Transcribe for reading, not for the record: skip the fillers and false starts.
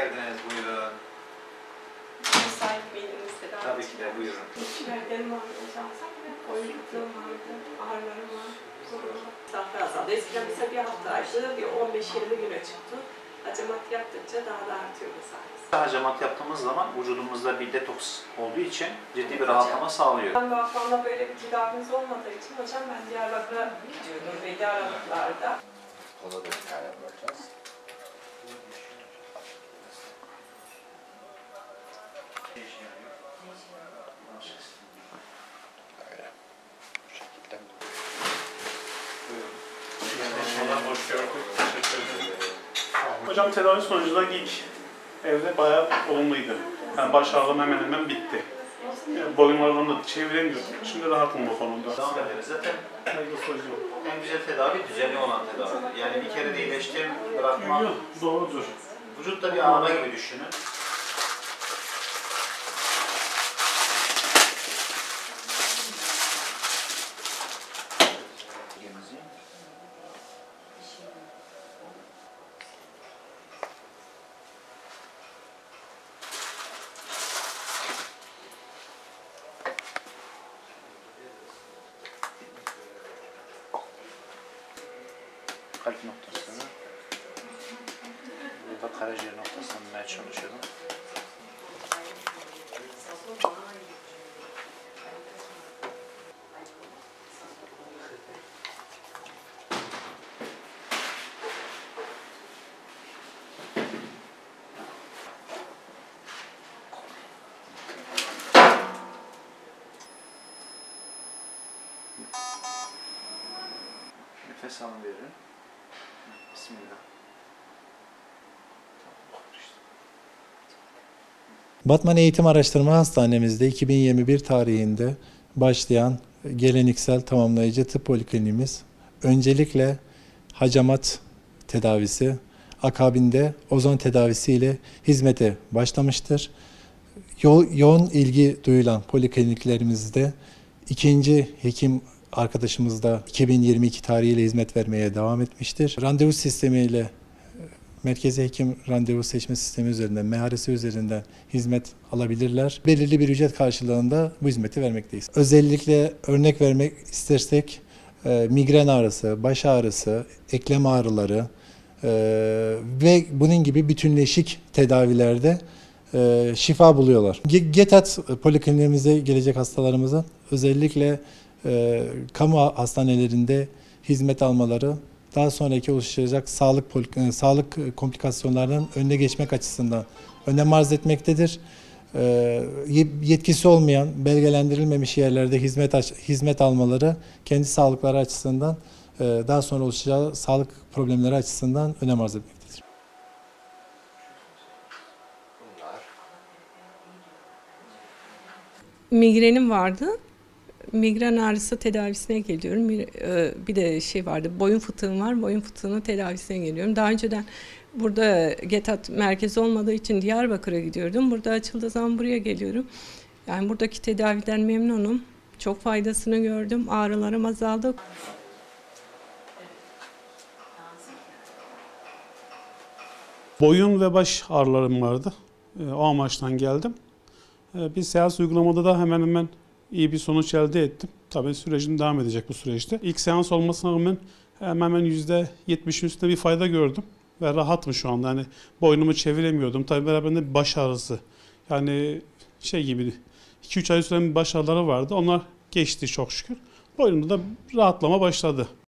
geldiniz. Buyurun. Müsait miydiniz tedavi? Tabii ki de buyurun. Şikayetlerim vardı hocam. Boyunluğum vardı, ağrılarım var. Mesafe azaldı. Eskiden mesela bir haftaydı, bir 15-20 güne çıktı. Hacamat yaptıkça daha da artıyor mesafesi. Hacamat yaptığımız zaman vücudumuzda bir detoks olduğu için ciddi bir rahatlama sağlıyor. Ben Vakfı'nda böyle bir tedavimiz olmadığı için hocam ben Diyarbakır'a gidiyordum belli aralıklarda. Kola da bir tane yapacağız. Öyle. Bu şekilde. Hoş gördük. Teşekkür ederim. Hocam tedavi sonucunda ilk evde bayağı olumluydu. Yani baş ağrım hemen hemen bitti. Boyun ağrımını da çeviremiyordum. Şimdi rahatım bu konuda. Devam ederiz. Zaten en güzel tedavi düzenli olan tedavi. Yani bir kere de iyileştim, bırakmam. Yok, doğrudur. Vücutta bir ağrı gibi düşünün. Kalp noktasını, burada karaciğer noktasını bulmaya çalışıyorum. Nefes alın verin. Bismillah. Batman Eğitim Araştırma Hastanemizde 2021 tarihinde başlayan geleneksel tamamlayıcı tıp polikliniğimiz öncelikle hacamat tedavisi, akabinde ozon tedavisi ile hizmete başlamıştır. Yoğun ilgi duyulan polikliniklerimizde ikinci hekim arkadaşımız da 2022 tarihiyle hizmet vermeye devam etmiştir. Randevu sistemiyle merkezi hekim randevu seçme sistemi üzerinden, MHRS üzerinden hizmet alabilirler. Belirli bir ücret karşılığında bu hizmeti vermekteyiz. Özellikle örnek vermek istersek migren ağrısı, baş ağrısı, eklem ağrıları ve bunun gibi bütünleşik tedavilerde şifa buluyorlar. GETAT polikliniğimize gelecek hastalarımızın özellikle kamu hastanelerinde hizmet almaları daha sonraki oluşacak sağlık komplikasyonlarının önüne geçmek açısından önem arz etmektedir. Yetkisi olmayan, belgelendirilmemiş yerlerde hizmet almaları kendi sağlıkları açısından daha sonra oluşacağı sağlık problemleri açısından önem arz etmektedir. Migrenim vardı. Migren ağrısı tedavisine geliyorum. Bir de şey vardı, boyun fıtığım var. Boyun fıtığının tedavisine geliyorum. Daha önceden burada GETAT merkezi olmadığı için Diyarbakır'a gidiyordum. Burada açıldığı zaman buraya geliyorum. Yani buradaki tedaviden memnunum. Çok faydasını gördüm. Ağrılarım azaldı. Boyun ve baş ağrılarım vardı. O amaçtan geldim. Bir seans uygulamada da hemen hemen iyi bir sonuç elde ettim. Tabii sürecim devam edecek bu süreçte. İlk seans olmasına rağmen hemen hemen %70'in üstünde bir fayda gördüm. Ve rahatım şu anda. Yani boynumu çeviremiyordum. Tabii beraberinde bir baş ağrısı. Yani şey gibi 2-3 ay süren bir baş ağrıları vardı. Onlar geçti çok şükür. Boynumda da rahatlama başladı.